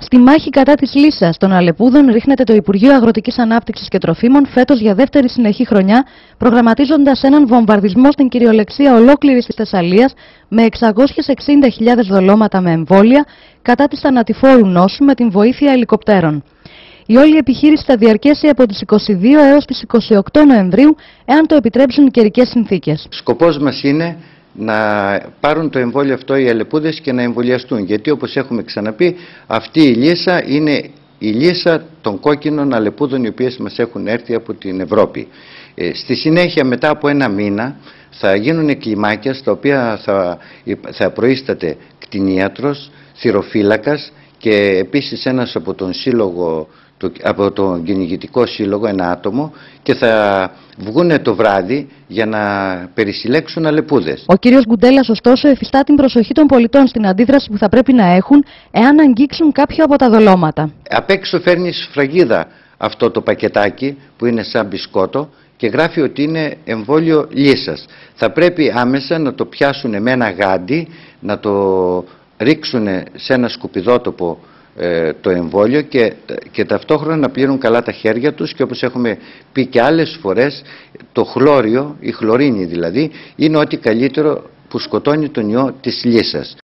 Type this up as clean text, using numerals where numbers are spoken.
Στη μάχη κατά της λύσας των αλεπούδων ρίχνεται το Υπουργείο Αγροτικής Ανάπτυξης και Τροφίμων φέτος για δεύτερη συνεχή χρονιά, προγραμματίζοντας έναν βομβαρδισμό στην κυριολεξία ολόκληρης της Θεσσαλίας με 660.000 δολώματα με εμβόλια κατά της θανατηφόρου νόσου με την βοήθεια ελικοπτέρων. Η όλη επιχείρηση θα διαρκέσει από τις 22 έως τις 28 Νοεμβρίου, εάν το επιτρέψουν οι καιρικές συνθήκες. Σκοπός μας είναι να πάρουν το εμβόλιο αυτό οι αλεπούδες και να εμβολιαστούν, γιατί όπως έχουμε ξαναπεί, αυτή η λύσα είναι η λύσα των κόκκινων αλεπούδων οι οποίες μας έχουν έρθει από την Ευρώπη. Στη συνέχεια, μετά από ένα μήνα, θα γίνουν κλιμάκια στα οποία θα προείσταται κτηνίατρος, θυροφύλακας και επίσης ένας από τον σύλλογο, από τον κυνηγητικό σύλλογο, ένα άτομο, και θα βγούνε το βράδυ για να περισυλλέξουν αλεπούδες. Ο κύριος Γκουντέλας, ωστόσο, εφιστά την προσοχή των πολιτών στην αντίδραση που θα πρέπει να έχουν εάν αγγίξουν κάποιο από τα δολώματα. Απ' έξω φέρνει σφραγίδα αυτό το πακετάκι που είναι σαν μπισκότο και γράφει ότι είναι εμβόλιο λύσας. Θα πρέπει άμεσα να το πιάσουν με ένα γάντι, να το ρίξουν σε ένα σκουπιδότοπο το εμβόλιο και ταυτόχρονα να πλύνουν καλά τα χέρια τους, και όπως έχουμε πει και άλλες φορές, το χλώριο, η χλωρίνη δηλαδή, είναι ό,τι καλύτερο που σκοτώνει τον ιό της λύσας.